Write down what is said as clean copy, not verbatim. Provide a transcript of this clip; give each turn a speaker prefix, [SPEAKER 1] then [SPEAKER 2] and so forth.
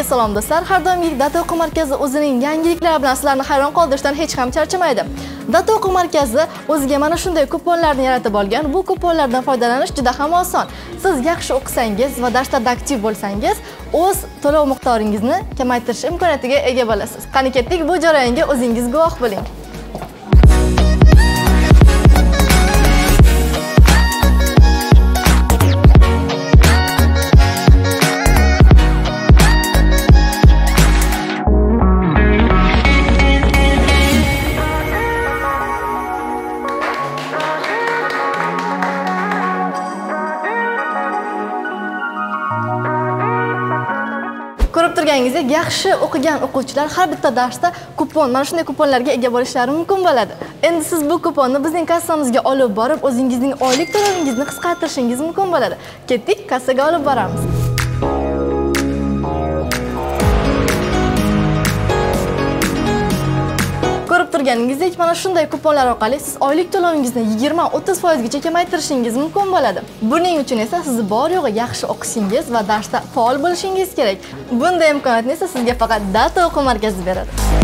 [SPEAKER 1] Salom do'stlar, har doimgidek Data o'quv markazi o'zining yangiliklari bilan sizlarni hayron qoldirishdan hech ham charchamaydi. Data o'quv markazi o'ziga mana shunday kuponlarni yaratib olgan. Bu kuponlardan foydalanish juda ham oson. Siz yaxshi o'qisangiz va darslarda aktiv bo'lsangiz, o'z to'lov miqdoringizni kamaytirish imkoniyatiga ega bo'lasiz. Qani ketdik, bu jarayonga o'zingiz guvoh bo'ling. Ko'rib turganingizdek, yaxshi o'qigan o'quvchilar har bitta darsda kupon, mana shunday kuponlarga ega bo'lishlari mumkin bo'ladi. Endi siz bu kuponni bizning kassamizga olib borib, o'zingizning oylik to'lovingizni qisqartirishingiz mumkin bo'ladi. Ketdik, kassaga olib boramiz. Ko'rib turganingizdek, mana shunday kuponlar orqali siz oylik to'lovingizni 20-30% gacha kamaytirishingiz mumkin bo'ladi. Buning uchun esa siz bor yo'g'i yaxshi o'qishingiz va darsda faol bo'lishingiz kerak. Bunday imkoniyatni esa sizga faqat Data o'quv markazi beradi.